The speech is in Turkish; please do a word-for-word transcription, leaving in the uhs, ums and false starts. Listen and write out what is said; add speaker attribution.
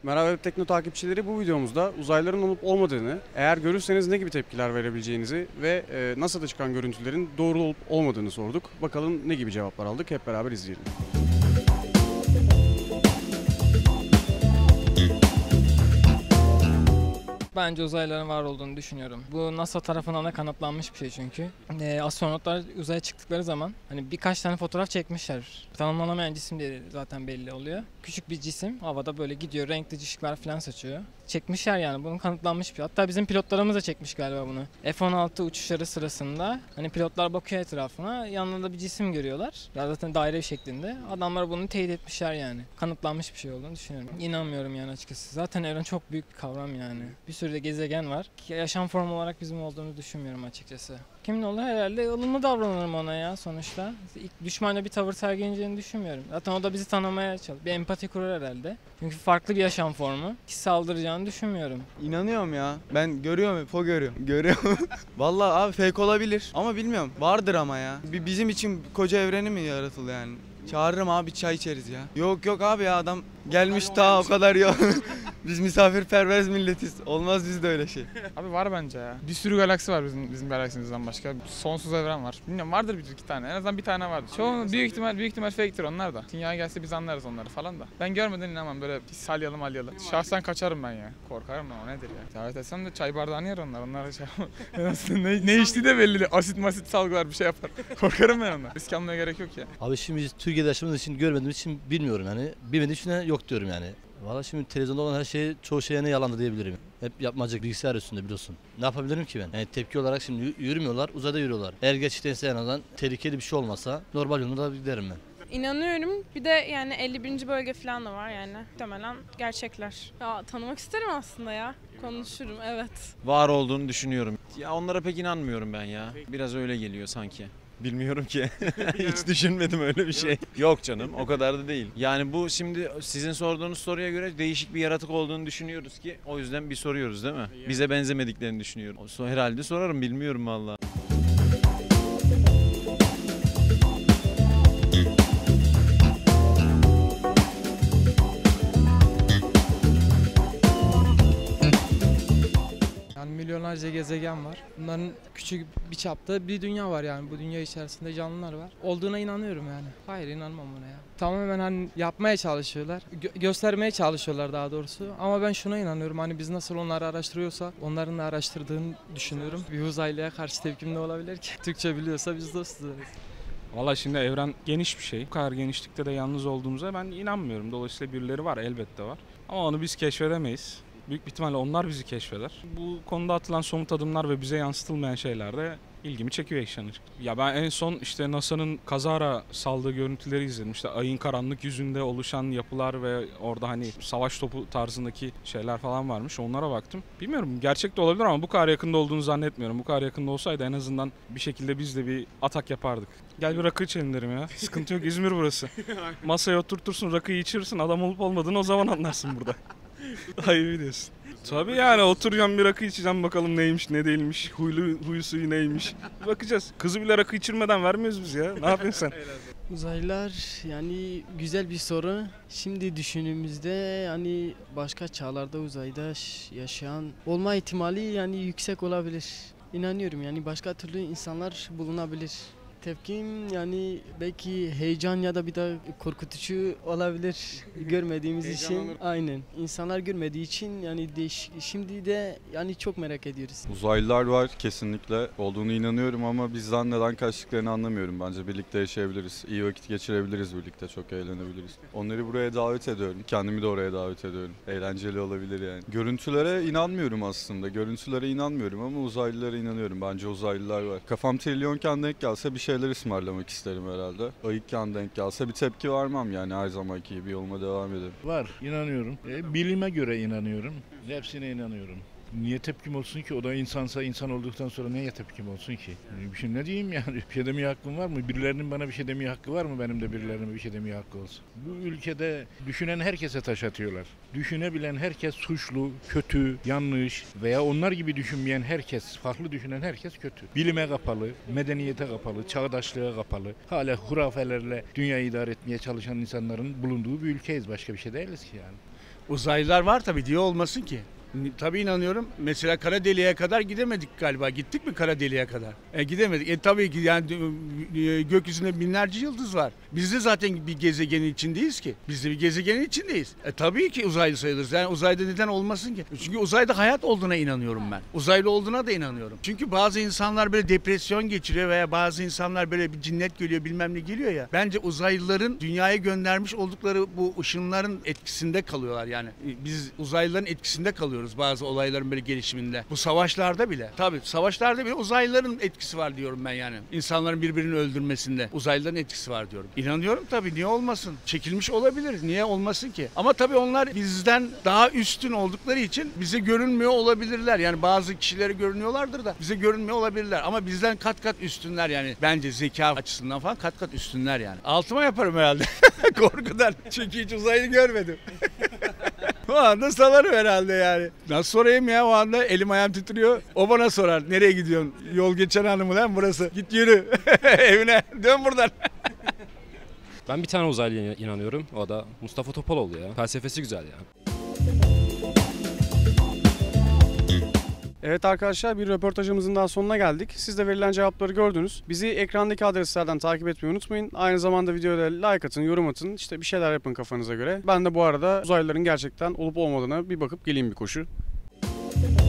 Speaker 1: Merhaba Web Tekno takipçileri, bu videomuzda uzaylıların olup olmadığını, eğer görürseniz ne gibi tepkiler verebileceğinizi ve e, NASA'da çıkan görüntülerin doğru olup olmadığını sorduk. Bakalım ne gibi cevaplar aldık, hep beraber izleyelim.
Speaker 2: Bence uzaylıların var olduğunu düşünüyorum. Bu NASA tarafından da kanıtlanmış bir şey çünkü. Ee, astronotlar uzaya çıktıkları zaman hani birkaç tane fotoğraf çekmişler. Tanımlanamayan cisimleri zaten belli oluyor. Küçük bir cisim havada böyle gidiyor, renkli ışıklar falan saçıyor. Çekmişler yani, bunun kanıtlanmış bir şey. Hatta bizim pilotlarımız da çekmiş galiba bunu. F on altı uçuşları sırasında hani pilotlar bakıyor etrafına, yanında bir cisim görüyorlar. Ya zaten daire şeklinde. Adamlar bunu teyit etmişler yani. Kanıtlanmış bir şey olduğunu düşünüyorum. İnanmıyorum yani açıkçası. Zaten evren çok büyük bir kavram yani. Bir sürü de gezegen var. Yaşam formu olarak bizim olduğunu düşünmüyorum açıkçası. Kimin olur herhalde ılımlı davranırım ona ya sonuçta. İlk düşmanca bir tavır sergileyeceğini düşünmüyorum. Zaten o da bizi tanımaya çalışıyor. Bir empati kurar herhalde. Çünkü farklı bir yaşam formu. Ki saldıracağını düşünmüyorum.
Speaker 3: İnanıyorum ya. Ben görüyorum hep o görüyorum. Görüyorum. Vallahi abi fake olabilir ama bilmiyorum. Vardır ama ya. Bir bizim için koca evreni mi yaratıldı yani? Çağırırım abi, çay içeriz ya. Yok yok abi ya, adam gelmiş ta o kadar yok. Biz misafirperveriz milletiz. Olmaz bizde öyle şey.
Speaker 4: Abi var bence ya. Bir sürü galaksi var bizim bizim galaksimizden başka. Sonsuz evren var. Bilmiyorum, vardır bir iki tane. En azından bir tane vardır. Çoğu büyük ihtimal büyük ihtimal fake'tir onlar da. Dünyaya gelse biz anlarız onları falan da. Ben görmeden inanmam, böyle salyalı malyalı. Şahsen kaçarım ben ya. Korkarım da, o nedir ya. Davet etsem de çay bardağını yer onlar. Onlar şey ne, ne içtiği de belli değil. Asit masit salgılar, bir şey yapar. Korkarım ben ondan. Risk almaya gerek yok ya.
Speaker 5: Abi şimdi biz Türkiye'de yaşadığımız için, görmediğimiz için bilmiyorum yani. Bilmediğim için yok diyorum yani. Valla şimdi televizyonda olan her şey, çoğu şeye ne yalandı diyebilirim. Hep yapmacık, bilgisayar üstünde biliyorsun. Ne yapabilirim ki ben? Yani tepki olarak şimdi yürümüyorlar, uzayda yürüyorlar. Eğer gerçekten en azından tehlikeli bir şey olmasa normal yolunda giderim ben.
Speaker 6: İnanıyorum. Bir de yani elli birinci bölge falan da var yani. Muhtemelen gerçekler. Ya tanımak isterim aslında ya. Konuşurum, evet.
Speaker 7: Var olduğunu düşünüyorum. Ya onlara pek inanmıyorum ben ya. Biraz öyle geliyor sanki. Bilmiyorum ki. Hiç düşünmedim öyle bir şey. Yok canım, o kadar da değil. Yani bu şimdi sizin sorduğunuz soruya göre değişik bir yaratık olduğunu düşünüyoruz ki o yüzden bir soruyoruz değil mi? Bize benzemediklerini düşünüyorum. Herhalde sorarım, bilmiyorum vallahi.
Speaker 8: Yani milyonlarca gezegen var. Bunların küçük bir çapta bir dünya var yani. Bu dünya içerisinde canlılar var. Olduğuna inanıyorum yani. Hayır, inanmam buna ya. Tamamen hani yapmaya çalışıyorlar. Gö- göstermeye çalışıyorlar daha doğrusu. Ama ben şuna inanıyorum. Hani biz nasıl onları araştırıyorsak onların da araştırdığını düşünüyorum. Bir uzaylıya karşı tepkim ne olabilir ki? Türkçe biliyorsa biz dostuz.
Speaker 9: Valla şimdi evren geniş bir şey. Bu kadar genişlikte de yalnız olduğumuza ben inanmıyorum. Dolayısıyla birileri var, elbette var. Ama onu biz keşfedemeyiz. Büyük bir ihtimalle onlar bizi keşfeder. Bu konuda atılan somut adımlar ve bize yansıtılmayan şeyler de ilgimi çekiyor yaşanır. Ya ben en son işte NASA'nın kazara saldığı görüntüleri izledim. İşte ayın karanlık yüzünde oluşan yapılar ve orada hani savaş topu tarzındaki şeyler falan varmış. Onlara baktım. Bilmiyorum, gerçek de olabilir ama bu kadar yakında olduğunu zannetmiyorum. Bu kadar yakında olsaydı en azından bir şekilde biz de bir atak yapardık. Gel bir rakı içelim derim ya. Sıkıntı yok, İzmir burası. Masaya oturtursun, rakıyı içirsin, adam olup olmadığını o zaman anlarsın burada. Ayıp diyorsun. Tabii yani, oturacağım bir rakı içeceğim, bakalım neymiş ne değilmiş, huylu huyu suyu neymiş. Bakacağız. Kızı bile rakı içirmeden vermiyoruz biz ya. Ne yapıyorsun sen?
Speaker 10: Uzaylılar yani güzel bir soru. Şimdi düşündüğümüzde yani başka çağlarda uzayda yaşayan olma ihtimali yani yüksek olabilir. İnanıyorum yani başka türlü insanlar bulunabilir. Tepkim yani belki heyecan ya da bir de korkutucu olabilir görmediğimiz için. Aynen. İnsanlar görmediği için yani değiş. Şimdi de yani çok merak ediyoruz.
Speaker 11: Uzaylılar var kesinlikle, olduğunu inanıyorum ama bizden neden kaçtıklarını anlamıyorum. Bence birlikte yaşayabiliriz, iyi vakit geçirebiliriz birlikte, çok eğlenebiliriz. Onları buraya davet ediyorum. Kendimi de oraya davet ediyorum. Eğlenceli olabilir yani. Görüntülere inanmıyorum aslında. Görüntülere inanmıyorum ama uzaylılara inanıyorum. Bence uzaylılar var. Kafam trilyonken denk gelse bir şeyler ısmarlamak isterim herhalde. Ayıkken denk gelse bir tepki vermem yani, her zamanki gibi yoluma devam ederim.
Speaker 12: Var, inanıyorum. E, bilime göre inanıyorum. Hepsine inanıyorum. Niye tepkim olsun ki? O da insansa, insan olduktan sonra neye tepkim olsun ki? Yani bir şey ne diyeyim yani? Bir şey demeye hakkım var mı? Birilerinin bana bir şey demeye hakkı var mı? Benim de birilerine bir şey demeye hakkı olsun. Bu ülkede düşünen herkese taş atıyorlar. Düşünebilen herkes suçlu, kötü, yanlış veya onlar gibi düşünmeyen herkes, farklı düşünen herkes kötü. Bilime kapalı, medeniyete kapalı, çağdaşlığa kapalı, hala hurafelerle dünyayı idare etmeye çalışan insanların bulunduğu bir ülkeyiz. Başka bir şey değiliz ki yani.
Speaker 13: Uzaylılar var tabii, diye olmasın ki. Tabii inanıyorum. Mesela kara deliğe kadar gidemedik galiba. Gittik mi kara deliğe kadar? E gidemedik. E tabii ki yani e, gökyüzünde binlerce yıldız var. Biz de zaten bir gezegenin içindeyiz ki. Biz de bir gezegenin içindeyiz. E tabii ki uzaylı sayılırız. Yani uzayda neden olmasın ki? Çünkü uzayda hayat olduğuna inanıyorum ben. Uzaylı olduğuna da inanıyorum. Çünkü bazı insanlar böyle depresyon geçiriyor veya bazı insanlar böyle bir cinnet geliyor, bilmem ne geliyor ya. Bence uzaylıların dünyaya göndermiş oldukları bu ışınların etkisinde kalıyorlar yani. Biz uzaylıların etkisinde kalıyoruz bazı olayların böyle gelişiminde. Bu savaşlarda bile. Tabii savaşlarda bile uzaylıların etkisi var diyorum ben yani. İnsanların birbirini öldürmesinde uzaylıların etkisi var diyorum. İnanıyorum tabii, niye olmasın? Çekilmiş olabilir. Niye olmasın ki? Ama tabii onlar bizden daha üstün oldukları için bize görünmüyor olabilirler. Yani bazı kişilere görünüyorlardır da bize görünmüyor olabilirler. Ama bizden kat kat üstünler yani. Bence zeka açısından falan kat kat üstünler yani. Altıma yaparım herhalde. Korkudan. Çünkü hiç uzaylı görmedim. O anda salarım herhalde yani. Nasıl sorayım ya, o anda elim ayağım titriyor. O bana sorar, nereye gidiyorsun? Yol geçen hanımı lan burası. Git yürü evine, dön buradan.
Speaker 14: Ben bir tane uzaylıya inanıyorum. O da Mustafa Topaloğlu ya. Felsefesi güzel ya.
Speaker 1: Evet arkadaşlar, bir röportajımızın daha sonuna geldik. Siz de verilen cevapları gördünüz. Bizi ekrandaki adreslerden takip etmeyi unutmayın. Aynı zamanda videoya like atın, yorum atın. İşte bir şeyler yapın kafanıza göre. Ben de bu arada uzaylıların gerçekten olup olmadığına bir bakıp geleyim bir koşu.